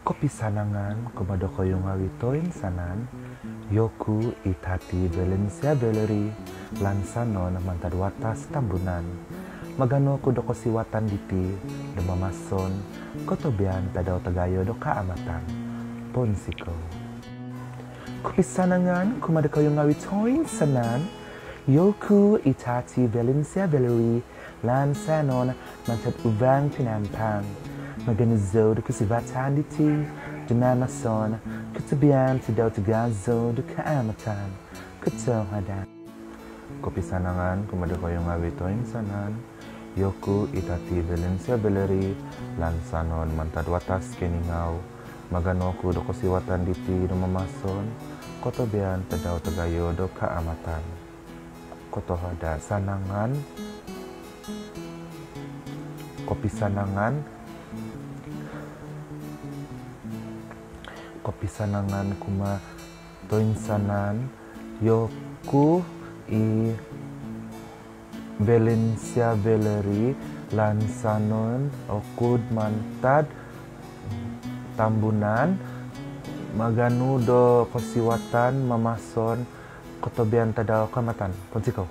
Kopi sanangan kumado koyong awitoin sanan yoku itati Valencia Beleri lansano na mantadwatas tambunan magano kudo ko siwatan diti dumamason kotobian tadaw tagayo do kaamatan ponsiko. Kopi sanangan kumado koyong awitoin sanan yoku itati Valencia Beleri lansano na mantad ubang pinampang maganazo do kasivatan diti dumamason katabian tadaw tagazo do kaamatan katohadan. Kopi sanangan kumado koyong awitoin sanan yoku itati Valencia Beleri lansanon mantadwatas keningaw magano ko do kasiwatan diti dumamason kotobian tadaw tagayo do kaamatan kotohada sanangan. Kopi sanangan kuma toin sanan yoku i Valencia Beleri lansanon okud mantad tambunan maganu do kosiwatan mamason kotobian tadaw kamatan ponsiko.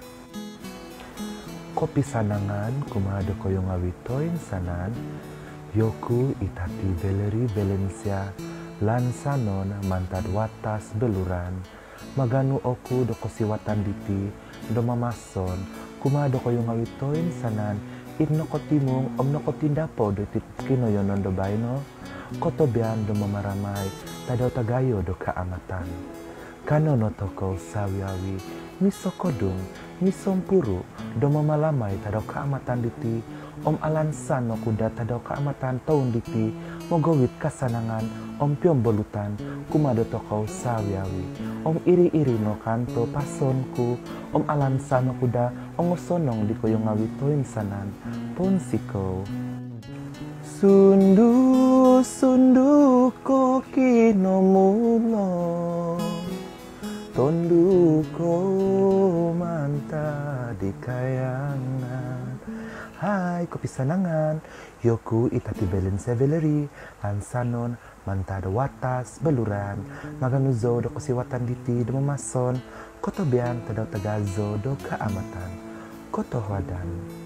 Kopi sanangan kumado koyong awitoin sanan yoku itati Beleri Valencia lansanon mantad watas beluran maganu oku do kosiwatan diti do mamason kumado koyong awitoin sanan idno kotimong omno kotindapo do kinoyonon do baino kotobian do mamaramay tadaw tagayo do kaamatan kanono toko sawiawi misokodung misompuru do mamalamay tadaw kaamatan diti om alansan no kuda tadaw kaamatan taon diti mogawit kasanangan om piombolutan kumado toko sawiawi om iri-iri no kanto pasonku om alansan no kuda ongosonong di koyong awitoin sanan ponsiko. Sundu ko kinomulo tondu ko manta di kayangan. Hai kopi sanangan yoku itati Valencia Beleri lansanon mantado watas beluran maganuzo do kosiwatan diti do mamason kotobian tadaw tagazo do kaamatan kotohwadan.